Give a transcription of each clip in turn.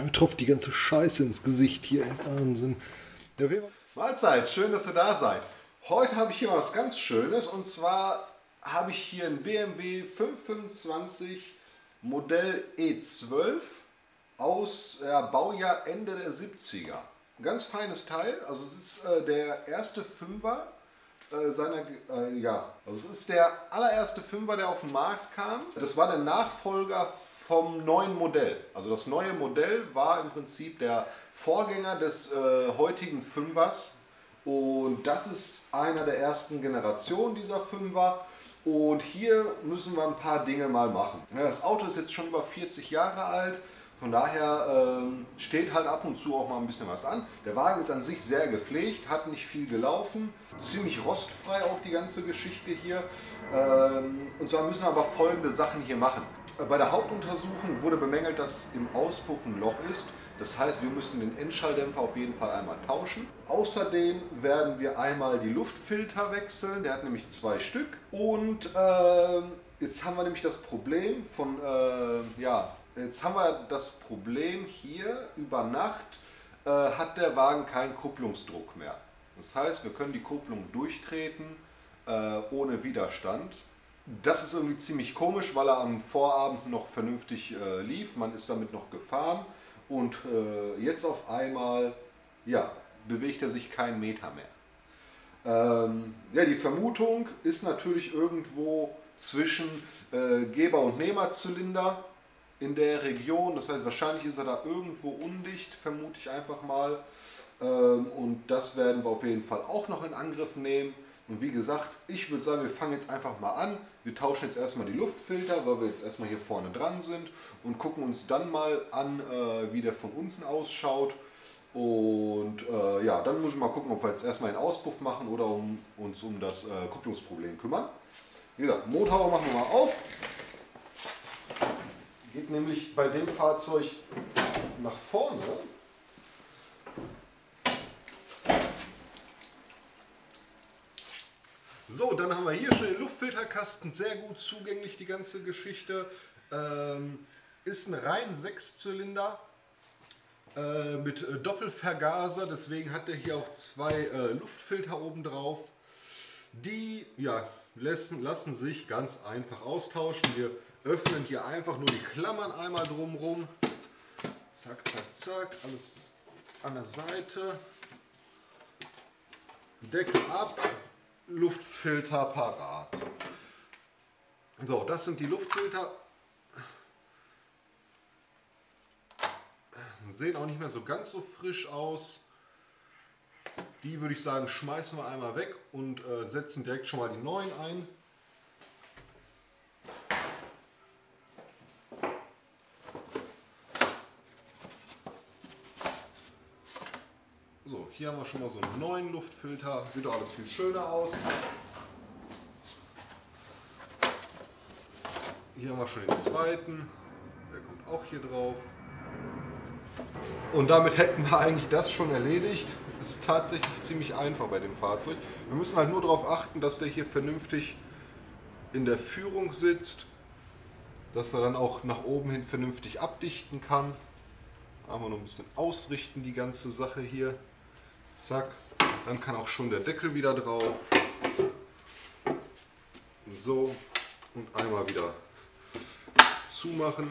Mir tropft die ganze Scheiße ins Gesicht hier. Wahnsinn. Ja, Mahlzeit, schön, dass ihr da seid. Heute habe ich hier was ganz Schönes und zwar habe ich hier ein BMW 525 Modell E12 aus Baujahr Ende der 70er. Ein ganz feines Teil, also es ist der erste Fünfer es ist der allererste Fünfer, der auf den Markt kam. Das war der Nachfolger vom neuen Modell. Also das neue Modell war im Prinzip der Vorgänger des heutigen Fünfers. Und das ist einer der ersten Generationen dieser Fünfer. Und hier müssen wir ein paar Dinge mal machen. Ja, das Auto ist jetzt schon über 40 Jahre alt. Von daher steht halt ab und zu auch mal ein bisschen was an. Der Wagen ist an sich sehr gepflegt, hat nicht viel gelaufen. Ziemlich rostfrei auch die ganze Geschichte hier. Und zwar müssen wir aber folgende Sachen hier machen. Bei der Hauptuntersuchung wurde bemängelt, dass im Auspuff ein Loch ist. Das heißt, wir müssen den Endschalldämpfer auf jeden Fall einmal tauschen. Außerdem werden wir einmal die Luftfilter wechseln. Der hat nämlich 2 Stück. Und jetzt haben wir nämlich das Problem von, hier über Nacht hat der Wagen keinen Kupplungsdruck mehr. Das heißt, wir können die Kupplung durchtreten ohne Widerstand. Das ist irgendwie ziemlich komisch, weil er am Vorabend noch vernünftig lief. Man ist damit noch gefahren und jetzt auf einmal bewegt er sich keinen Meter mehr. Die Vermutung ist natürlich irgendwo zwischen Geber- und Nehmerzylinder in der Region. Das heißt, wahrscheinlich ist er da irgendwo undicht, vermute ich einfach mal. Und das werden wir auf jeden Fall auch noch in Angriff nehmen. Und wie gesagt, ich würde sagen, wir fangen jetzt einfach mal an. Wir tauschen jetzt erstmal die Luftfilter, weil wir jetzt erstmal hier vorne dran sind und gucken uns dann mal an, wie der von unten ausschaut. Und dann muss ich mal gucken, ob wir jetzt erstmal den Auspuff machen oder uns um das Kupplungsproblem kümmern. Wie gesagt, Motor machen wir mal auf. Geht nämlich bei dem Fahrzeug nach vorne. So, dann haben wir hier schon den Luftfilterkasten, sehr gut zugänglich die ganze Geschichte. Ist ein rein 6-Zylinder mit Doppelvergaser, deswegen hat er hier auch 2 Luftfilter oben drauf. Die lassen sich ganz einfach austauschen. Wir öffnen hier einfach nur die Klammern einmal drumherum. Zack, zack, zack, alles an der Seite. Deckel ab. Luftfilter parat. So, das sind die Luftfilter. Sehen auch nicht mehr so ganz so frisch aus. Die würde ich sagen, schmeißen wir einmal weg und setzen direkt schon mal die neuen ein. So, hier haben wir schon mal so einen neuen Luftfilter. Sieht doch alles viel schöner aus. Hier haben wir schon den zweiten. Der kommt auch hier drauf. Und damit hätten wir eigentlich das schon erledigt. Das ist tatsächlich ziemlich einfach bei dem Fahrzeug. Wir müssen halt nur darauf achten, dass der hier vernünftig in der Führung sitzt. Dass er dann auch nach oben hin vernünftig abdichten kann. Einmal noch ein bisschen ausrichten, die ganze Sache hier. Zack, dann kann auch schon der Deckel wieder drauf. So, und einmal wieder zumachen.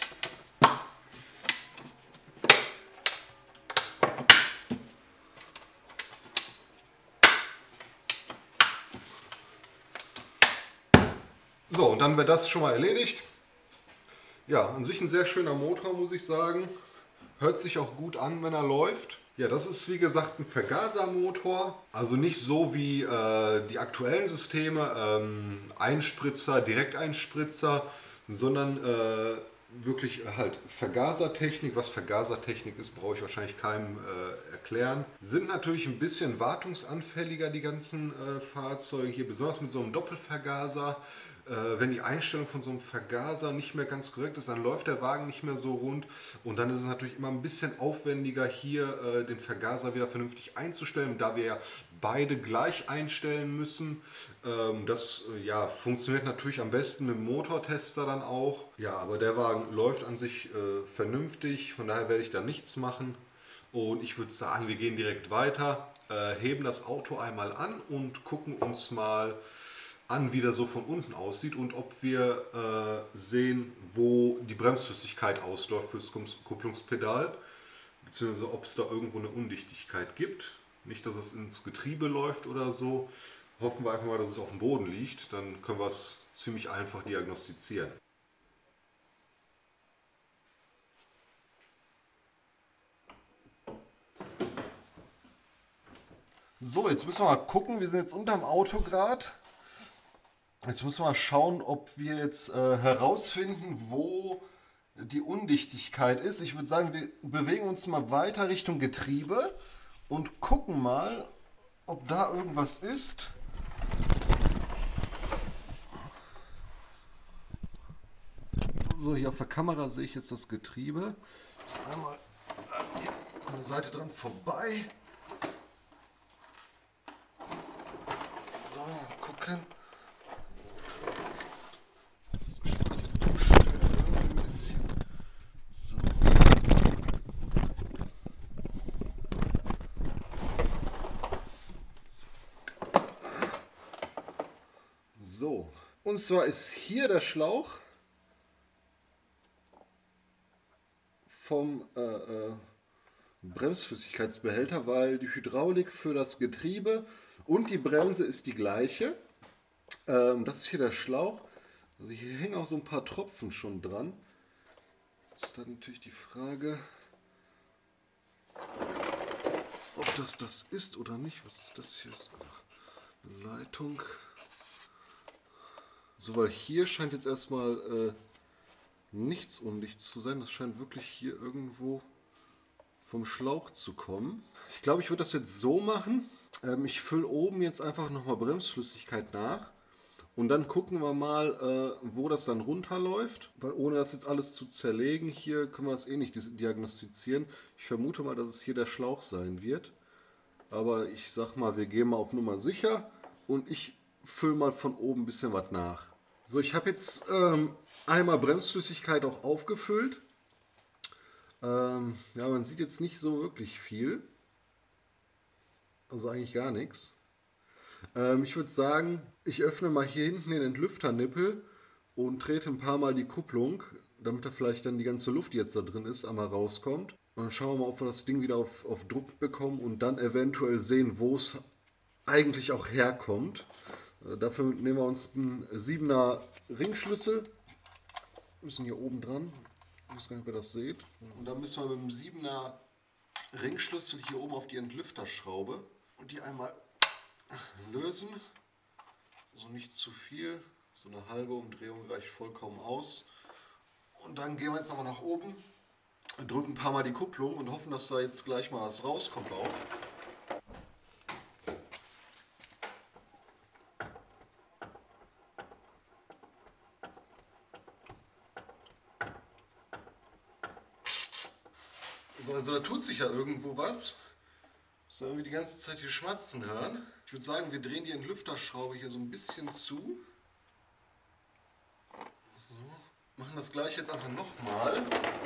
So, und dann wäre das schon mal erledigt. Ja, an sich ein sehr schöner Motor, muss ich sagen. Hört sich auch gut an, wenn er läuft. Ja, das ist wie gesagt ein Vergasermotor, also nicht so wie die aktuellen Systeme, Einspritzer, Direkteinspritzer, sondern wirklich halt Vergasertechnik. Was Vergasertechnik ist, brauche ich wahrscheinlich keinem erklären. Sind natürlich ein bisschen wartungsanfälliger, die ganzen Fahrzeuge hier, besonders mit so einem Doppelvergaser. wenn die Einstellung von so einem Vergaser nicht mehr ganz korrekt ist, dann läuft der Wagen nicht mehr so rund und dann ist es natürlich immer ein bisschen aufwendiger hier den Vergaser wieder vernünftig einzustellen, da wir ja beide gleich einstellen müssen. Das ja, funktioniert natürlich am besten mit dem Motortester dann auch. Ja, aber der Wagen läuft an sich vernünftig, von daher werde ich da nichts machen und ich würde sagen, wir gehen direkt weiter, heben das Auto einmal an und gucken uns mal an, wie das so von unten aussieht und ob wir sehen, wo die Bremsflüssigkeit ausläuft fürs Kupplungspedal, beziehungsweise ob es da irgendwo eine Undichtigkeit gibt. Nicht, dass es ins Getriebe läuft oder so. Hoffen wir einfach mal, dass es auf dem Boden liegt, dann können wir es ziemlich einfach diagnostizieren. So, jetzt müssen wir mal gucken, wir sind jetzt unterm Auto gerade. Jetzt müssen wir mal schauen, ob wir jetzt herausfinden, wo die Undichtigkeit ist. Ich würde sagen, wir bewegen uns mal weiter Richtung Getriebe und gucken mal, ob da irgendwas ist. So, hier auf der Kamera sehe ich jetzt das Getriebe. Ich muss einmal hier an der Seite dran vorbei. So, mal gucken. So, und zwar ist hier der Schlauch vom Bremsflüssigkeitsbehälter, weil die Hydraulik für das Getriebe und die Bremse ist die gleiche. Das ist hier der Schlauch. Also hier hängen auch so ein paar Tropfen schon dran. Ist dann natürlich die Frage, ob das ist oder nicht. Was ist das hier? Ist eine Leitung. So, weil hier scheint jetzt erstmal nichts undicht zu sein. Das scheint wirklich hier irgendwo vom Schlauch zu kommen. Ich glaube, ich würde das jetzt so machen. Ich fülle oben jetzt einfach nochmal Bremsflüssigkeit nach. Und dann gucken wir mal, wo das dann runterläuft. Weil ohne das jetzt alles zu zerlegen, hier können wir das eh nicht diagnostizieren. Ich vermute mal, dass es hier der Schlauch sein wird. Aber ich sag mal, wir gehen mal auf Nummer sicher. Und ich fülle mal von oben ein bisschen was nach. So, ich habe jetzt einmal Bremsflüssigkeit auch aufgefüllt. Ja, man sieht jetzt nicht so wirklich viel. Also eigentlich gar nichts. Ich würde sagen, ich öffne mal hier hinten den Entlüfternippel und trete ein paar Mal die Kupplung, damit da vielleicht dann die ganze Luft, die jetzt da drin ist, einmal rauskommt. Und dann schauen wir mal, ob wir das Ding wieder auf Druck bekommen und dann eventuell sehen, wo es eigentlich auch herkommt. Dafür nehmen wir uns einen 7er Ringschlüssel. Müssen hier oben dran. Ich weiß gar nicht, ob ihr das seht. Und dann müssen wir mit dem 7er Ringschlüssel hier oben auf die Entlüfterschraube und die einmal lösen. So nicht zu viel. So eine halbe Umdrehung reicht vollkommen aus. Und dann gehen wir jetzt nochmal nach oben, drücken ein paar Mal die Kupplung und hoffen, dass da jetzt gleich mal was rauskommt auch. So, also da tut sich ja irgendwo was. So, irgendwie die ganze Zeit hier schmatzen hören. Ich würde sagen, wir drehen die Entlüfterschraube hier so ein bisschen zu. So, machen das gleich jetzt einfach nochmal.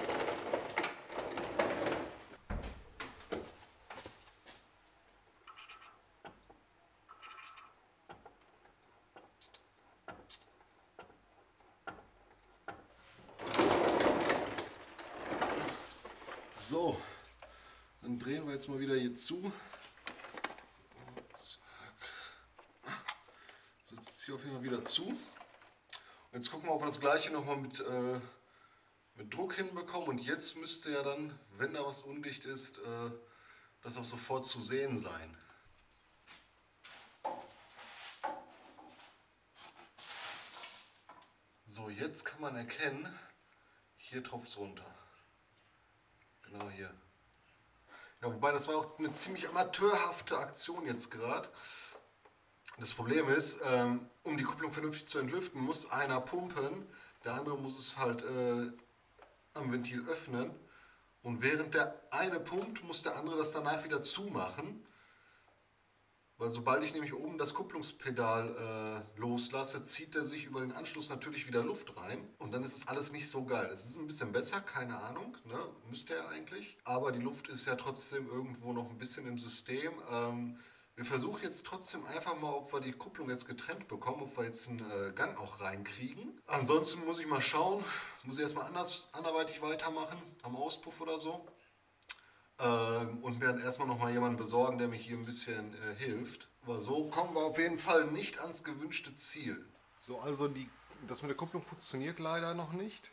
So, dann drehen wir jetzt mal wieder hier zu. So, jetzt hier auf jeden Fall wieder zu. Und jetzt gucken wir, ob wir das gleiche nochmal mit Druck hinbekommen. Und jetzt müsste ja dann, wenn da was undicht ist, das auch sofort zu sehen sein. So, jetzt kann man erkennen, hier tropft es runter. Genau hier. Ja, wobei das war auch eine ziemlich amateurhafte Aktion jetzt gerade. Das Problem ist, um die Kupplung vernünftig zu entlüften, muss einer pumpen, der andere muss es halt am Ventil öffnen. Und während der eine pumpt, muss der andere das danach wieder zumachen. Weil sobald ich nämlich oben das Kupplungspedal loslasse, zieht er sich über den Anschluss natürlich wieder Luft rein. Und dann ist es alles nicht so geil. Es ist ein bisschen besser, keine Ahnung, ne? Müsste er eigentlich. Aber die Luft ist ja trotzdem irgendwo noch ein bisschen im System. Wir versuchen jetzt trotzdem einfach mal, ob wir die Kupplung jetzt getrennt bekommen, ob wir jetzt einen Gang auch reinkriegen. Ansonsten muss ich mal schauen, muss ich erstmal anderweitig weitermachen, am Auspuff oder so. Und mir dann erstmal nochmal jemanden besorgen, der mich hier ein bisschen hilft. Aber so kommen wir auf jeden Fall nicht ans gewünschte Ziel. So, also das mit der Kupplung funktioniert leider noch nicht.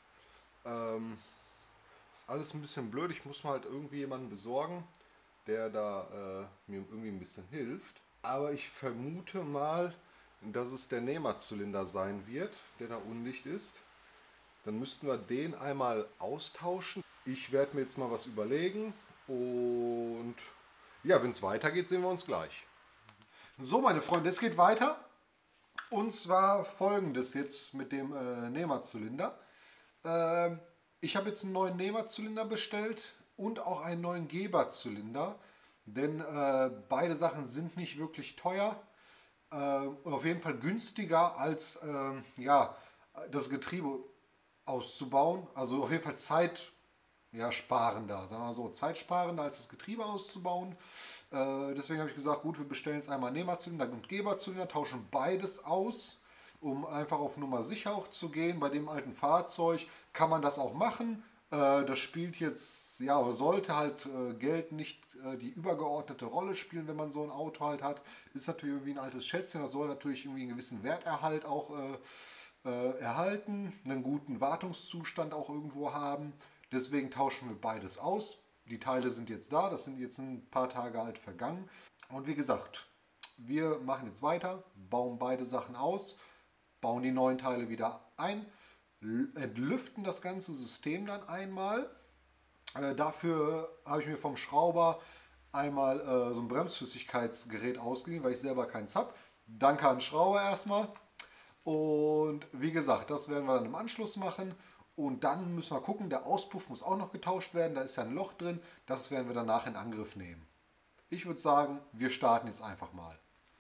Ist alles ein bisschen blöd. Ich muss mal halt irgendwie jemanden besorgen, der da mir irgendwie ein bisschen hilft. Aber ich vermute mal, dass es der Nehmerzylinder sein wird, der da undicht ist. Dann müssten wir den einmal austauschen. Ich werde mir jetzt mal was überlegen und ja, wenn es weitergeht, sehen wir uns gleich. So, meine Freunde, es geht weiter. Und zwar folgendes jetzt mit dem Nehmerzylinder. Ich habe jetzt einen neuen Nehmerzylinder bestellt und auch einen neuen Geberzylinder. Denn beide Sachen sind nicht wirklich teuer und auf jeden Fall günstiger als ja, das Getriebe auszubauen. Also auf jeden Fall zeitsparender, sagen wir so, zeitsparender als das Getriebe auszubauen. Deswegen habe ich gesagt, gut, wir bestellen jetzt einmal Nehmerzylinder und Geberzylinder, tauschen beides aus, um einfach auf Nummer sicher auch zu gehen. Bei dem alten Fahrzeug kann man das auch machen. Das spielt jetzt, ja, aber sollte halt Geld nicht die übergeordnete Rolle spielen, wenn man so ein Auto halt hat. Ist natürlich irgendwie ein altes Schätzchen, das soll natürlich irgendwie einen gewissen Werterhalt auch erhalten, einen guten Wartungszustand auch irgendwo haben. Deswegen tauschen wir beides aus. Die Teile sind jetzt da, das sind jetzt ein paar Tage halt vergangen. Und wie gesagt, wir machen jetzt weiter, bauen beide Sachen aus, bauen die neuen Teile wieder ein, entlüften das ganze System dann einmal. Dafür habe ich mir vom Schrauber einmal so ein Bremsflüssigkeitsgerät ausgeliehen, weil ich selber keins habe. Danke an den Schrauber erstmal. Und wie gesagt, das werden wir dann im Anschluss machen. Und dann müssen wir gucken, der Auspuff muss auch noch getauscht werden. Da ist ja ein Loch drin. Das werden wir danach in Angriff nehmen. Ich würde sagen, wir starten jetzt einfach mal.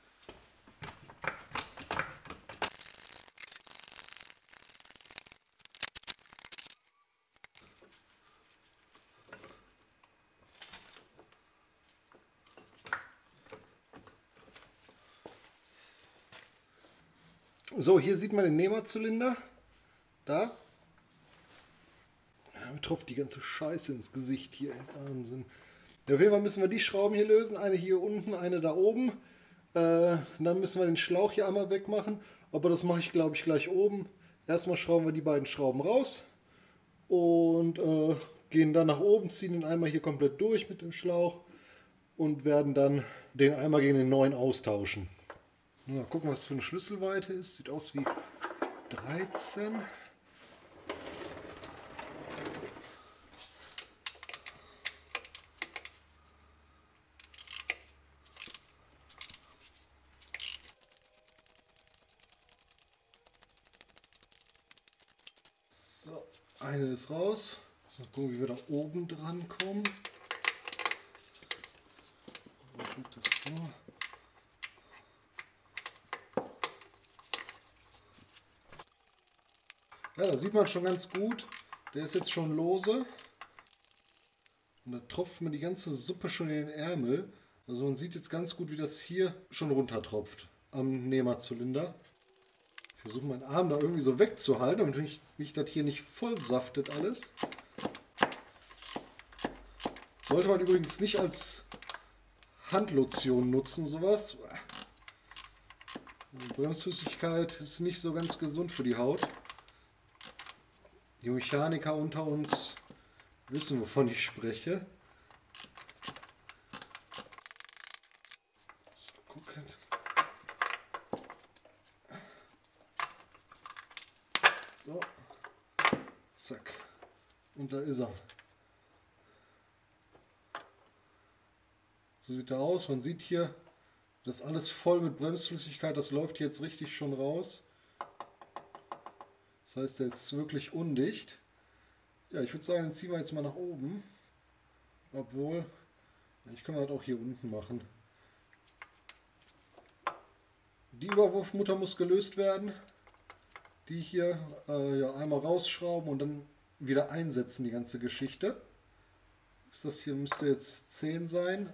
So, hier sieht man den Nehmerzylinder. Da. Ja, mir tropft die ganze Scheiße ins Gesicht hier. Wahnsinn. Ja, auf jeden Fall müssen wir die Schrauben hier lösen. Eine hier unten, eine da oben. Dann müssen wir den Schlauch hier einmal wegmachen. Aber das mache ich, glaube ich, gleich oben. Erstmal schrauben wir die beiden Schrauben raus. Und gehen dann nach oben, ziehen den einmal hier komplett durch mit dem Schlauch. Und werden dann den einmal gegen den neuen austauschen. Mal gucken, was das für eine Schlüsselweite ist. Sieht aus wie 13. So, eine ist raus. Jetzt mal gucken, wie wir da oben dran kommen. Wo tut das so? Ja, da sieht man schon ganz gut, der ist jetzt schon lose. Und da tropft mir die ganze Suppe schon in den Ärmel. Also man sieht jetzt ganz gut, wie das hier schon runtertropft am Nehmerzylinder. Ich versuche meinen Arm da irgendwie so wegzuhalten, damit mich das hier nicht voll saftet alles. Sollte man übrigens nicht als Handlotion nutzen, sowas. Bremsflüssigkeit ist nicht so ganz gesund für die Haut. Die Mechaniker unter uns wissen, wovon ich spreche. So, gucken. So. Zack. Und da ist er. So sieht er aus. Man sieht hier Das ist alles voll mit Bremsflüssigkeit, das läuft jetzt richtig schon raus. Das heißt, der ist wirklich undicht. Ja, ich würde sagen, den ziehen wir jetzt mal nach oben. Obwohl, ich kann das auch hier unten machen. Die Überwurfmutter muss gelöst werden. Die hier ja, einmal rausschrauben und dann wieder einsetzen, die ganze Geschichte. Das hier müsste jetzt 10 sein.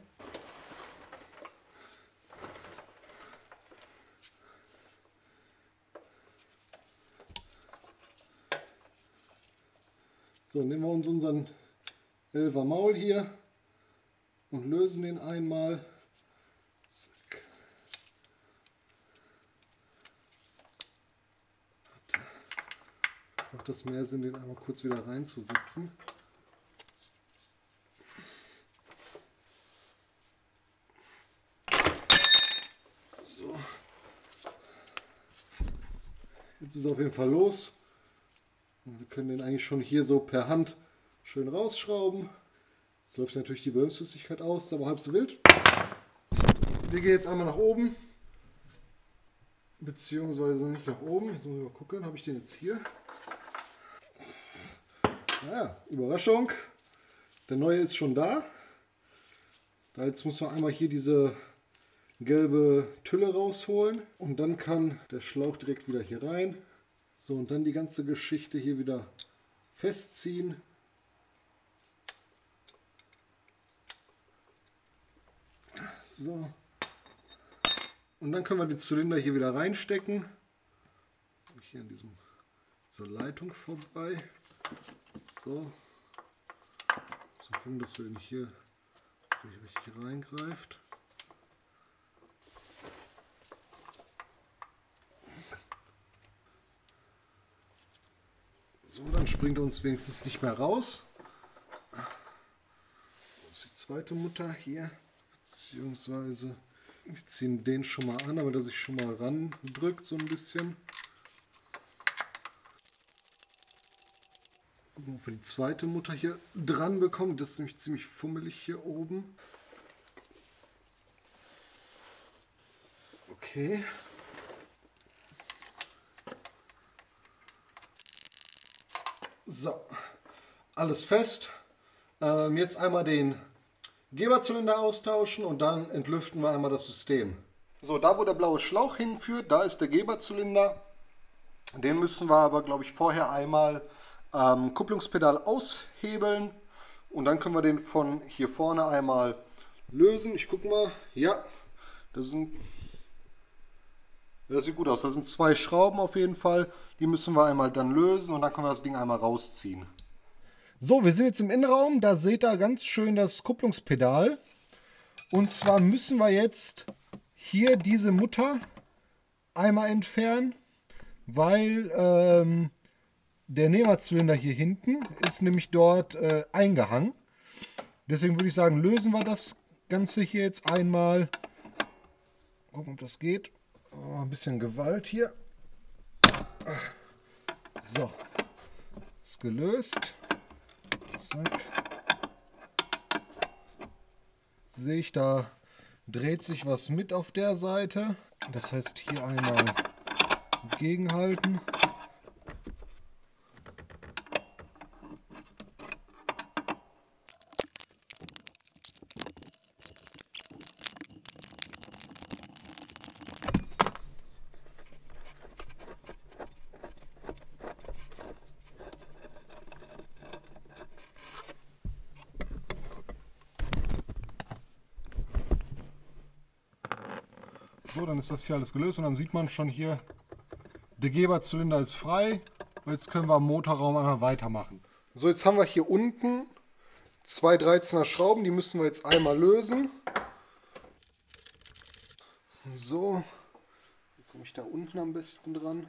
So, nehmen wir uns unseren 11er Maul hier und lösen den einmal. Zack. Macht das mehr Sinn, den einmal kurz wieder reinzusetzen. So. Jetzt ist es auf jeden Fall los. Und wir können den eigentlich schon hier so per Hand schön rausschrauben. Jetzt läuft natürlich die Bremsflüssigkeit aus, ist aber halb so wild. Wir gehen jetzt einmal nach oben. Beziehungsweise nicht nach oben. Jetzt muss ich mal gucken, habe ich den jetzt hier? Naja, Überraschung. Der neue ist schon da. Jetzt muss man einmal hier diese gelbe Tülle rausholen. Und dann kann der Schlauch direkt wieder hier rein. So, und dann die ganze Geschichte hier wieder festziehen. So. Und dann können wir die Zylinder hier wieder reinstecken. Hier an dieser Leitung vorbei. So. So gucken, dass wir nicht hier richtig reingreift. So, dann springt uns wenigstens nicht mehr raus. Das ist die zweite Mutter hier. Beziehungsweise wir ziehen den schon mal an, aber dass sich schon mal ran drückt so ein bisschen. Gucken, ob wir die zweite Mutter hier dran bekommen. Das ist nämlich ziemlich fummelig hier oben. Okay. So, alles fest. Jetzt einmal den Geberzylinder austauschen und dann entlüften wir einmal das System. So, da wo der blaue Schlauch hinführt, da ist der Geberzylinder. Den müssen wir aber, glaube ich, vorher einmal Kupplungspedal aushebeln und dann können wir den von hier vorne einmal lösen. Ich gucke mal, ja, das sieht gut aus. Das sind 2 Schrauben auf jeden Fall. Die müssen wir einmal dann lösen und dann können wir das Ding einmal rausziehen. So, wir sind jetzt im Innenraum. Da seht ihr ganz schön das Kupplungspedal. Und zwar müssen wir jetzt hier diese Mutter einmal entfernen, weil der Nehmerzylinder hier hinten ist nämlich dort eingehangen. Deswegen würde ich sagen, lösen wir das Ganze hier jetzt einmal. Gucken, ob das geht. Oh, ein bisschen Gewalt hier. So, ist gelöst. Zack. Sehe ich, da dreht sich was mit auf der Seite. Das heißt, hier einmal gegenhalten. So, dann ist das hier alles gelöst und dann sieht man schon hier, der Geberzylinder ist frei. Jetzt können wir im Motorraum einmal weitermachen. So, jetzt haben wir hier unten 2 13er Schrauben, die müssen wir jetzt einmal lösen. So, wie komme ich da unten am besten dran?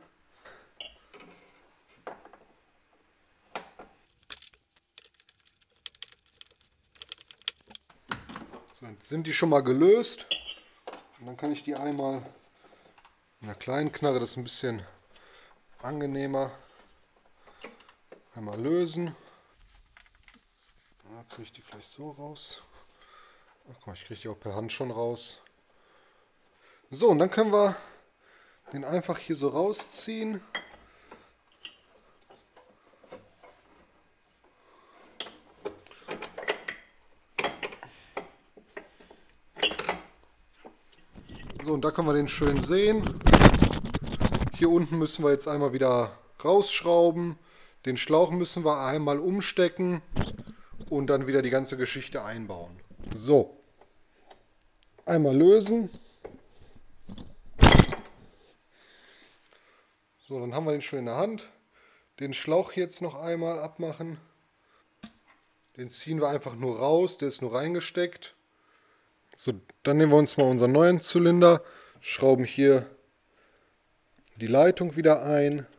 So, jetzt sind die schon mal gelöst. Und dann kann ich die einmal mit einer kleinen Knarre, das ist ein bisschen angenehmer, einmal lösen. Da kriege ich die vielleicht so raus. Ach guck mal, ich kriege die auch per Hand schon raus. So, und dann können wir den einfach hier so rausziehen. So, und da können wir den schön sehen. Hier unten müssen wir jetzt einmal wieder rausschrauben. Den Schlauch müssen wir einmal umstecken und dann wieder die ganze Geschichte einbauen. So, einmal lösen. So, dann haben wir den schon in der Hand. Den Schlauch hier jetzt noch einmal abmachen. Den ziehen wir einfach nur raus, der ist nur reingesteckt. So, dann nehmen wir uns mal unseren neuen Zylinder, schrauben hier die Leitung wieder ein.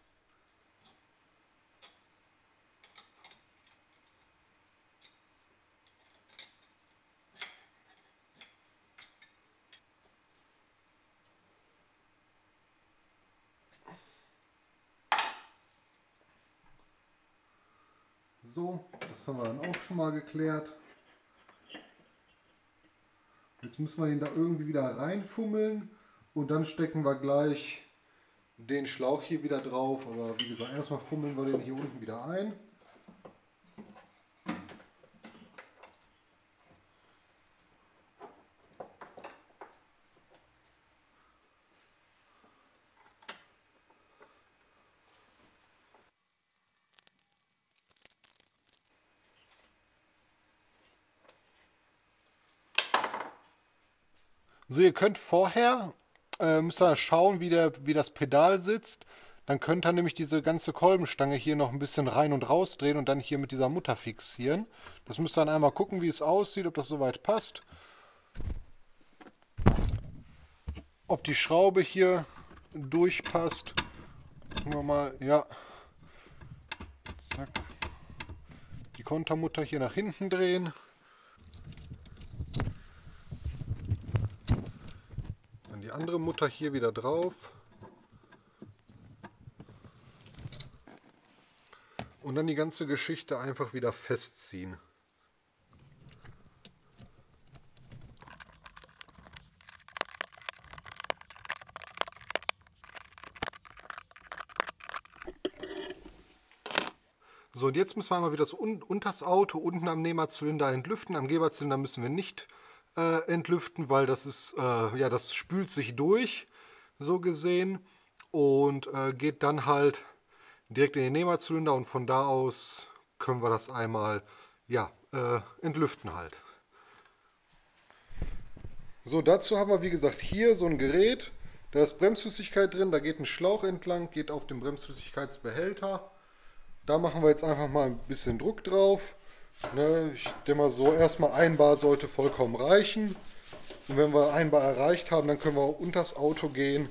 So, das haben wir dann auch schon mal geklärt. Jetzt müssen wir ihn da irgendwie wieder reinfummeln und dann stecken wir gleich den Schlauch hier wieder drauf. Aber wie gesagt, erstmal fummeln wir den hier unten wieder ein. So, ihr könnt vorher, müsst ihr schauen, wie das Pedal sitzt. Dann könnt ihr nämlich diese ganze Kolbenstange hier noch ein bisschen rein und raus drehen und dann hier mit dieser Mutter fixieren. Das müsst ihr dann einmal gucken, wie es aussieht, ob das soweit passt. Ob die Schraube hier durchpasst. Gucken wir mal, ja. Zack. Die Kontermutter hier nach hinten drehen. Die andere Mutter hier wieder drauf. Und dann die ganze Geschichte einfach wieder festziehen. So, und jetzt müssen wir einmal wieder das unters Auto unten am Nehmerzylinder entlüften. Am Geberzylinder müssen wir nicht entlüften, weil das ist, ja, das spült sich durch, so gesehen, und geht dann halt direkt in den Nehmerzylinder und von da aus können wir das einmal, ja, entlüften halt. So, dazu haben wir, wie gesagt, hier so ein Gerät, da ist Bremsflüssigkeit drin, da geht ein Schlauch entlang, geht auf den Bremsflüssigkeitsbehälter. Da machen wir jetzt einfach mal ein bisschen Druck drauf. Ne, ich denke mal so, erstmal 1 Bar sollte vollkommen reichen. Und wenn wir 1 Bar erreicht haben, dann können wir unters Auto gehen.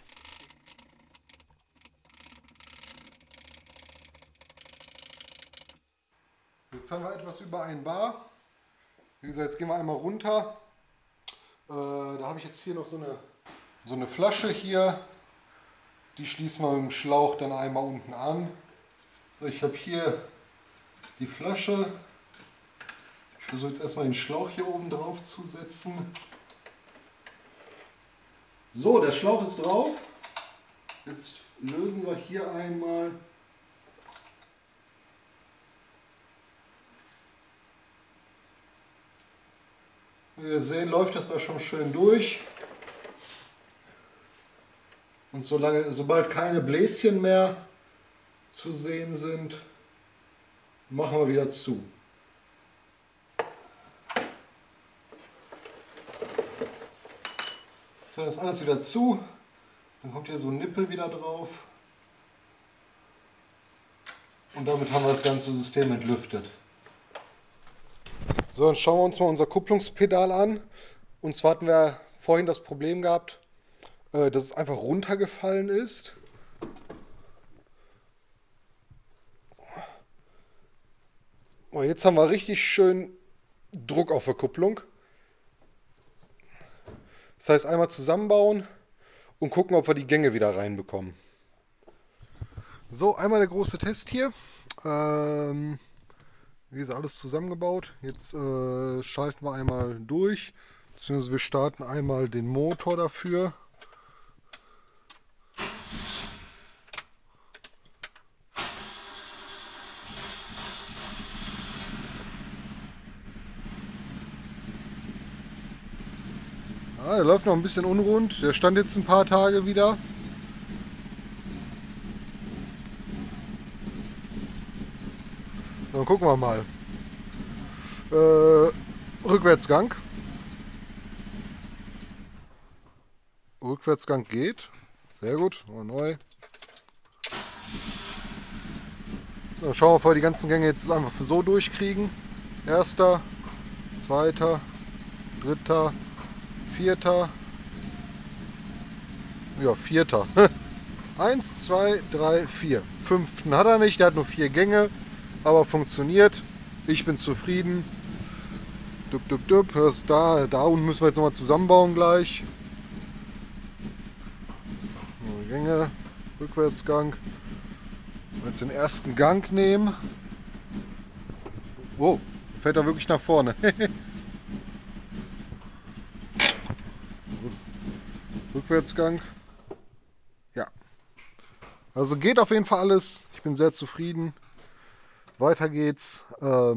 Jetzt haben wir etwas über 1 Bar. Wie gesagt, jetzt gehen wir einmal runter. Da habe ich jetzt hier noch so eine Flasche hier. Die schließen wir mit dem Schlauch dann einmal unten an. So, ich habe hier die Flasche. Ich versuche jetzt erstmal den Schlauch hier oben drauf zu setzen. So, der Schlauch ist drauf. Jetzt lösen wir hier einmal. Wie wir sehen, läuft das da schon schön durch. Und sobald keine Bläschen mehr zu sehen sind, machen wir wieder zu. So, das ist alles wieder zu. Dann kommt hier so ein Nippel wieder drauf. Und damit haben wir das ganze System entlüftet. So, dann schauen wir uns mal unser Kupplungspedal an. Und zwar hatten wir vorhin das Problem gehabt, dass es einfach runtergefallen ist. Oh, jetzt haben wir richtig schön Druck auf der Kupplung. Das heißt, einmal zusammenbauen und gucken, ob wir die Gänge wieder reinbekommen. So, einmal der große Test hier. Wie gesagt, alles zusammengebaut. Jetzt schalten wir einmal durch Beziehungsweise wir starten einmal den Motor dafür. Ja, der läuft noch ein bisschen unrund. Der stand jetzt ein paar Tage wieder. Dann gucken wir mal. Rückwärtsgang. Rückwärtsgang geht. Sehr gut. Mal neu. Dann schauen wir, ob wir die ganzen Gänge jetzt einfach so durchkriegen. Erster, zweiter, dritter, vierter. Ja, vierter. 1, 2, 3, 4. Fünften hat er nicht, der hat nur 4 Gänge, aber funktioniert. Ich bin zufrieden. Dup, dup, dup. Das ist da unten müssen wir jetzt nochmal zusammenbauen gleich. Neue Gänge, Rückwärtsgang. Jetzt den ersten Gang nehmen. Oh, fällt er wirklich nach vorne. Rückwärtsgang. Ja. Also geht auf jeden Fall alles. Ich bin sehr zufrieden. Weiter geht's.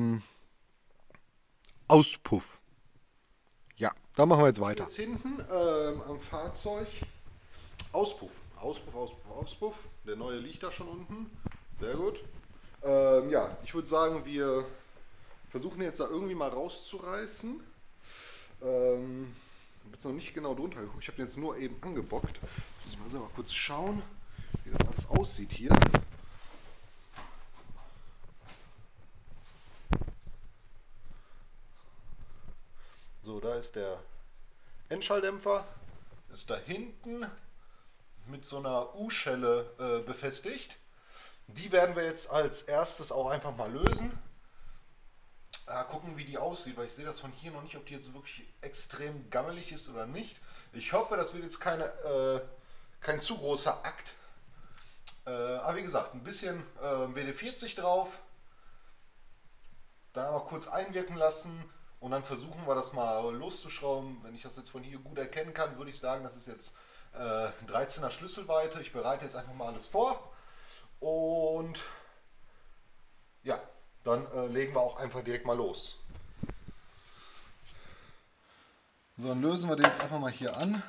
Auspuff. Ja, da machen wir jetzt weiter. Jetzt hinten am Fahrzeug. Auspuff. Auspuff, Auspuff, Auspuff. Der neue liegt da schon unten. Sehr gut. Ja, ich würde sagen, wir versuchen jetzt da irgendwie mal rauszureißen. Ich habe jetzt noch nicht genau drunter geguckt. Ich habe den jetzt nur eben angebockt. Muss ich mal selber kurz schauen, wie das alles aussieht hier. So, da ist der Endschalldämpfer. Ist da hinten mit so einer U-Schelle befestigt. Die werden wir jetzt als erstes auch einfach mal lösen. Gucken, wie die aussieht, weil ich sehe das von hier noch nicht, ob die jetzt wirklich extrem gammelig ist oder nicht. Ich hoffe, das wird jetzt kein zu großer Akt. Aber wie gesagt, ein bisschen WD-40 drauf. Dann aber kurz einwirken lassen und dann versuchen wir das mal loszuschrauben. Wenn ich das jetzt von hier gut erkennen kann, würde ich sagen, das ist jetzt 13er Schlüsselweite. Ich bereite jetzt einfach mal alles vor. Und ja, dann legen wir auch einfach direkt mal los. So, dann lösen wir den jetzt einfach mal hier an.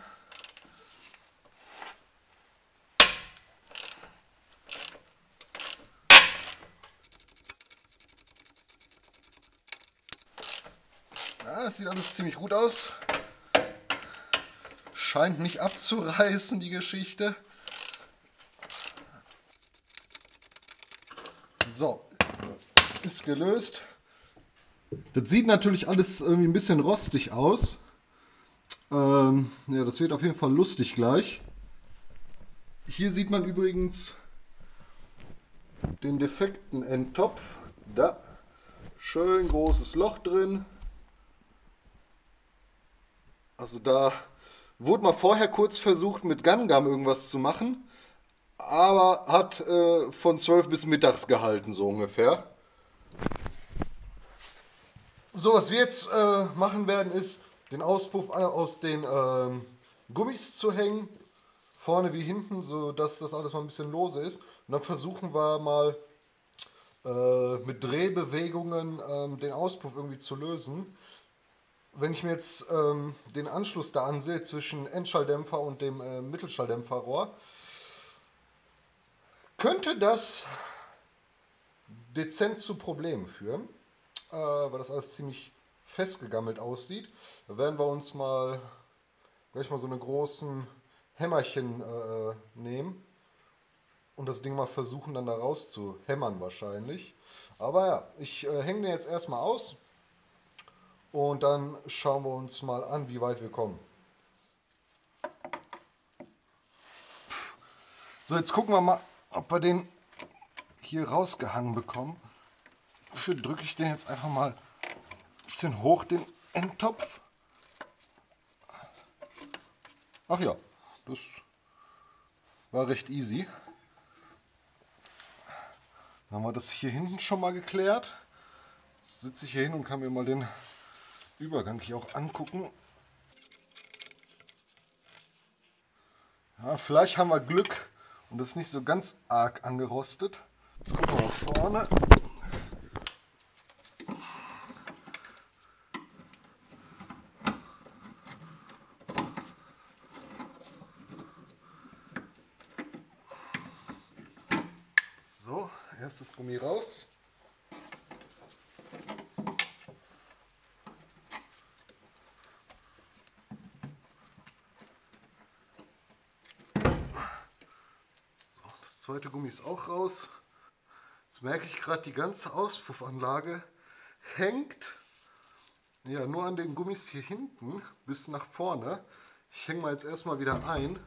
Ja, das sieht alles ziemlich gut aus. Scheint nicht abzureißen, die Geschichte. So, ist gelöst. Das sieht natürlich alles irgendwie ein bisschen rostig aus. Ja, das wird auf jeden Fall lustig gleich. Hier sieht man übrigens den defekten Endtopf. Da, schön großes Loch drin. Also da wurde mal vorher kurz versucht, mit Gun-Gum irgendwas zu machen. Aber hat von 12 bis mittags gehalten, so ungefähr. So, was wir jetzt machen werden, ist den Auspuff aus den Gummis zu hängen. Vorne wie hinten, so dass das alles mal ein bisschen lose ist. Und dann versuchen wir mal mit Drehbewegungen den Auspuff irgendwie zu lösen. Wenn ich mir jetzt den Anschluss da ansehe zwischen Endschalldämpfer und dem Mittelschalldämpferrohr, könnte das dezent zu Problemen führen, weil das alles ziemlich festgegammelt aussieht. Da werden wir uns gleich mal so eine großen Hämmerchen nehmen und das Ding mal versuchen dann da raus zu hämmern wahrscheinlich. Aber ja, ich hänge den jetzt erstmal aus und dann schauen wir uns mal an, wie weit wir kommen. So, jetzt gucken wir mal, ob wir den hier rausgehangen bekommen. Dafür drücke ich den jetzt einfach mal ein bisschen hoch, den Endtopf. Ach ja, das war recht easy. Dann haben wir das hier hinten schon mal geklärt. Jetzt sitze ich hier hin und kann mir mal den Übergang hier auch angucken. Ja, vielleicht haben wir Glück und das ist nicht so ganz arg angerostet. Jetzt gucken wir mal vorne. So, erstes Gummi raus. So, das zweite Gummi ist auch raus. Jetzt merke ich gerade, die ganze Auspuffanlage hängt ja nur an den Gummis hier hinten bis nach vorne. Ich hänge mal jetzt erstmal wieder ein.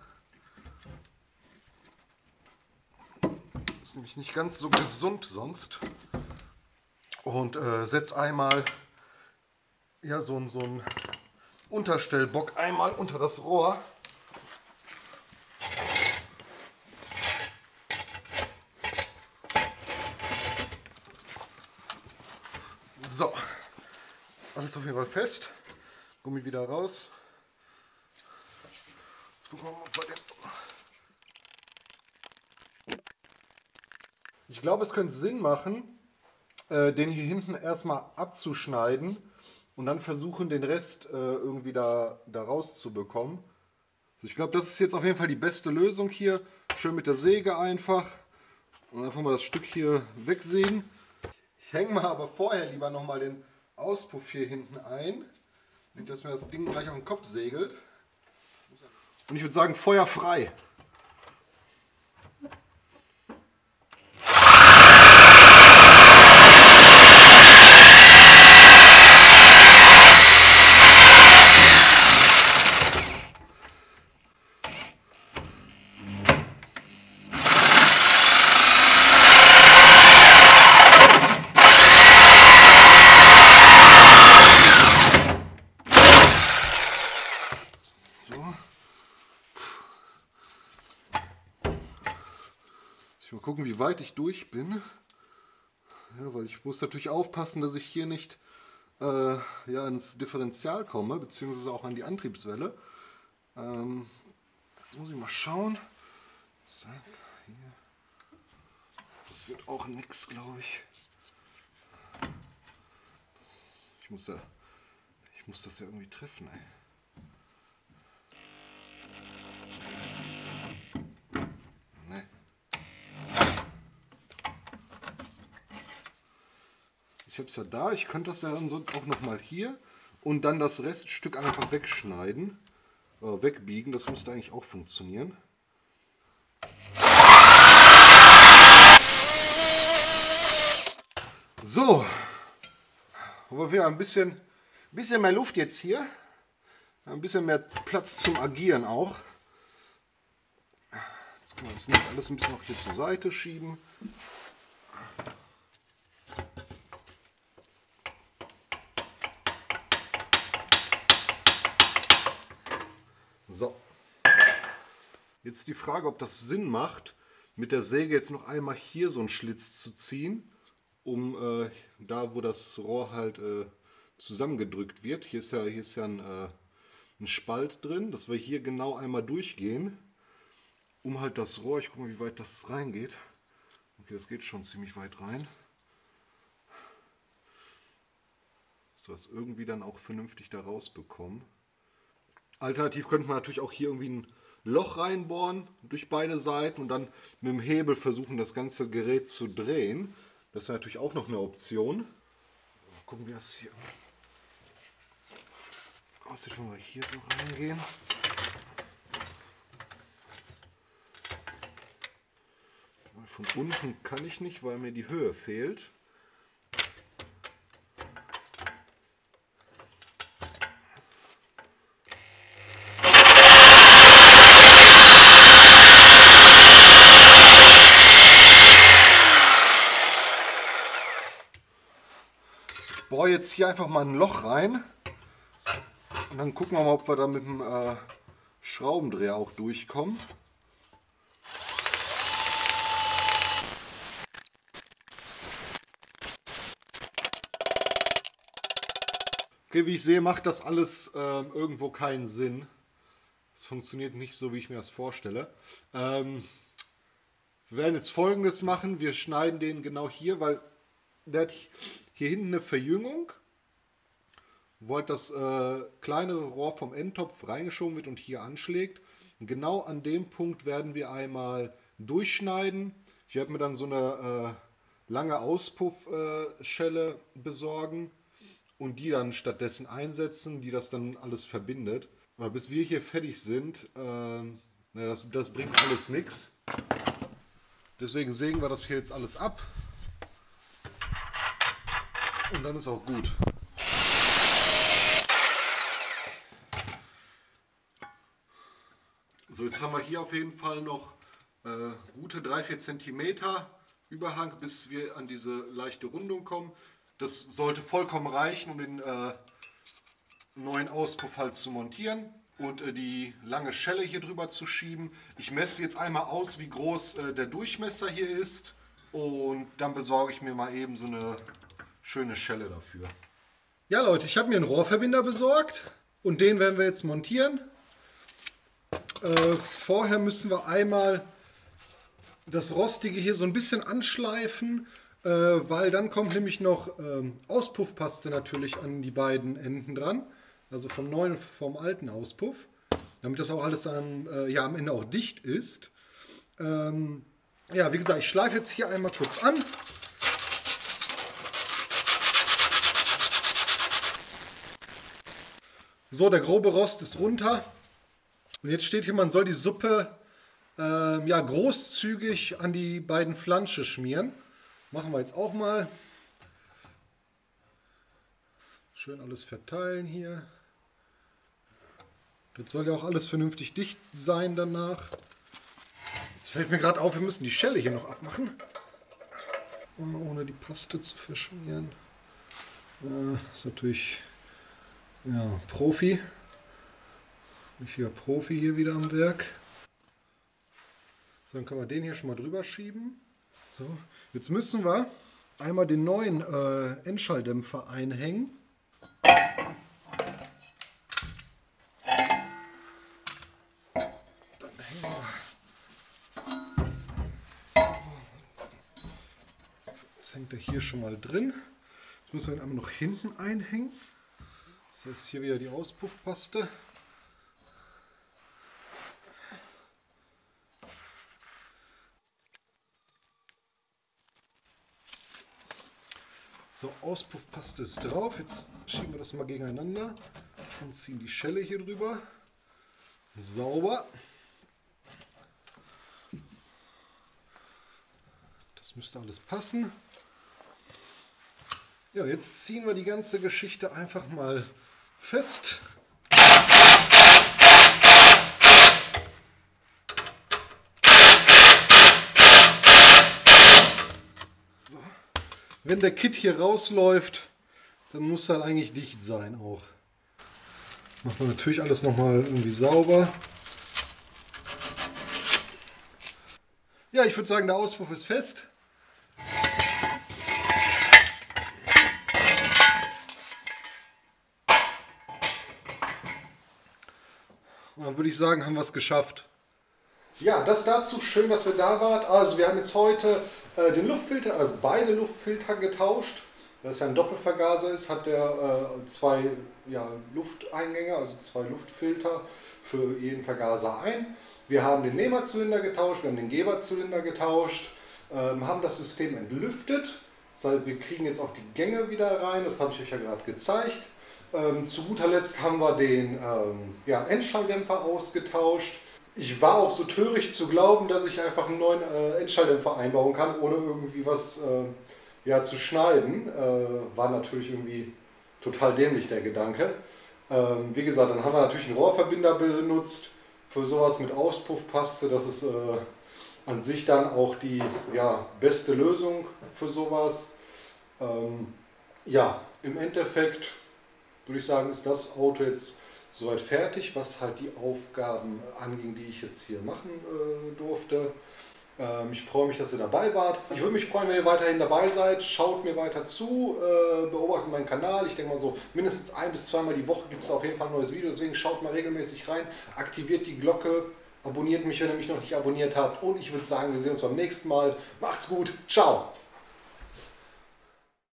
Ist nämlich nicht ganz so gesund sonst. Und setze einmal ja, so einen Unterstellbock einmal unter das Rohr. So, jetzt ist alles auf jeden Fall fest. Gummi wieder raus. Jetzt gucken wir mal, ob wir den... Ich glaube, es könnte Sinn machen, den hier hinten erstmal abzuschneiden und dann versuchen, den Rest irgendwie da rauszubekommen. Also ich glaube, das ist jetzt auf jeden Fall die beste Lösung hier. Schön mit der Säge einfach und einfach mal das Stück hier wegsägen. Ich hänge mal aber vorher lieber nochmal den Auspuff hier hinten ein, nicht dass mir das Ding gleich auf den Kopf segelt. Und ich würde sagen, Feuer frei. Mal gucken, wie weit ich durch bin. Ja, weil ich muss natürlich aufpassen, dass ich hier nicht ja, ins Differential komme, beziehungsweise auch an die Antriebswelle. Jetzt muss ich mal schauen. Zack, hier. Das wird auch nix, glaube ich. Ich muss das ja irgendwie treffen, ey. Ich habe es ja da, ich könnte das ja dann sonst auch nochmal hier und dann das Reststück einfach wegschneiden, wegbiegen, das müsste eigentlich auch funktionieren. So, aber wir haben ein bisschen mehr Luft jetzt hier, ein bisschen mehr Platz zum Agieren auch. Jetzt können wir das nicht alles ein bisschen noch hier zur Seite schieben. So, jetzt die Frage, ob das Sinn macht, mit der Säge jetzt noch einmal hier so einen Schlitz zu ziehen, um da, wo das Rohr halt zusammengedrückt wird. Hier ist ja ein Spalt drin, dass wir hier genau einmal durchgehen, um halt das Rohr, ich gucke mal, wie weit das reingeht. Okay, das geht schon ziemlich weit rein. So, das irgendwie dann auch vernünftig da rausbekommen. Alternativ könnte man natürlich auch hier irgendwie ein Loch reinbohren durch beide Seiten und dann mit dem Hebel versuchen, das ganze Gerät zu drehen. Das ist natürlich auch noch eine Option. Mal gucken, wie das hier aussieht, wenn wir hier so reingehen. Von unten kann ich nicht, weil mir die Höhe fehlt. Ich bohre jetzt hier einfach mal ein Loch rein und dann gucken wir mal, ob wir da mit dem Schraubendreher auch durchkommen. Okay, wie ich sehe, macht das alles irgendwo keinen Sinn. Das funktioniert nicht so, wie ich mir das vorstelle. Wir werden jetzt Folgendes machen. Wir schneiden den genau hier, weil der hat hier hinten eine Verjüngung, wo halt das kleinere Rohr vom Endtopf reingeschoben wird und hier anschlägt. Und genau an dem Punkt werden wir einmal durchschneiden. Ich werde mir dann so eine lange Auspuffschelle besorgen und die dann stattdessen einsetzen, die das dann alles verbindet. Aber bis wir hier fertig sind, das bringt alles nichts. Deswegen sägen wir das hier jetzt alles ab. Und dann ist auch gut. So, jetzt haben wir hier auf jeden Fall noch gute 3-4 cm Überhang, bis wir an diese leichte Rundung kommen. Das sollte vollkommen reichen, um den neuen Auspuff halt zu montieren und die lange Schelle hier drüber zu schieben. Ich messe jetzt einmal aus, wie groß der Durchmesser hier ist, und dann besorge ich mir mal eben so eine schöne Schelle dafür. Ja Leute, ich habe mir einen Rohrverbinder besorgt und den werden wir jetzt montieren. Vorher müssen wir einmal das Rostige hier so ein bisschen anschleifen, weil dann kommt nämlich noch Auspuffpaste natürlich an die beiden Enden dran. Also vom neuen und vom alten Auspuff. Damit das auch alles am Ende auch dicht ist. Ja, wie gesagt, ich schleife jetzt hier einmal kurz an. So, der grobe Rost ist runter. Und jetzt steht hier, man soll die Suppe großzügig an die beiden Flansche schmieren. Machen wir jetzt auch mal. Schön alles verteilen hier. Das soll ja auch alles vernünftig dicht sein danach. Jetzt fällt mir gerade auf, wir müssen die Schelle hier noch abmachen. Ohne die Paste zu verschmieren. Ist natürlich Profi. Ich hier Profi hier wieder am Werk. So, dann können wir den hier schon mal drüber schieben. So, jetzt müssen wir einmal den neuen Endschalldämpfer einhängen. Dann hängen wir. So. Jetzt hängt er hier schon mal drin. Jetzt müssen wir ihn einmal noch hinten einhängen. Das heißt, hier wieder die Auspuffpaste. So, Auspuffpaste ist drauf. Jetzt schieben wir das mal gegeneinander und ziehen die Schelle hier drüber. Sauber. Das müsste alles passen. Ja, jetzt ziehen wir die ganze Geschichte einfach mal fest. So. Wenn der Kit hier rausläuft, dann muss das eigentlich dicht sein auch. Machen wir natürlich alles nochmal irgendwie sauber. Ja, ich würde sagen, der Auspuff ist fest. Und dann würde ich sagen, haben wir es geschafft. Ja, das dazu. Schön, dass ihr da wart. Also wir haben jetzt heute den Luftfilter, also beide Luftfilter getauscht. Da es ja ein Doppelvergaser ist, hat der zwei Lufteingänge, also zwei Luftfilter für jeden Vergaser ein. Wir haben den Nehmerzylinder getauscht, wir haben den Geberzylinder getauscht, haben das System entlüftet. Das heißt, wir kriegen jetzt auch die Gänge wieder rein, das habe ich euch ja gerade gezeigt. Zu guter Letzt haben wir den Endschalldämpfer ausgetauscht. Ich war auch so töricht zu glauben, dass ich einfach einen neuen Endschalldämpfer einbauen kann, ohne irgendwie was zu schneiden. War natürlich irgendwie total dämlich der Gedanke. Wie gesagt, dann haben wir natürlich einen Rohrverbinder benutzt für sowas mit Auspuffpaste. Das ist an sich dann auch die beste Lösung für sowas. Im Endeffekt würde ich sagen, ist das Auto jetzt soweit fertig, was halt die Aufgaben anging, die ich jetzt hier machen durfte. Ich freue mich, dass ihr dabei wart. Ich würde mich freuen, wenn ihr weiterhin dabei seid. Schaut mir weiter zu, beobachtet meinen Kanal. Ich denke mal so mindestens 1- bis 2-mal die Woche gibt es auf jeden Fall ein neues Video. Deswegen schaut mal regelmäßig rein, aktiviert die Glocke, abonniert mich, wenn ihr mich noch nicht abonniert habt. Und ich würde sagen, wir sehen uns beim nächsten Mal. Macht's gut. Ciao.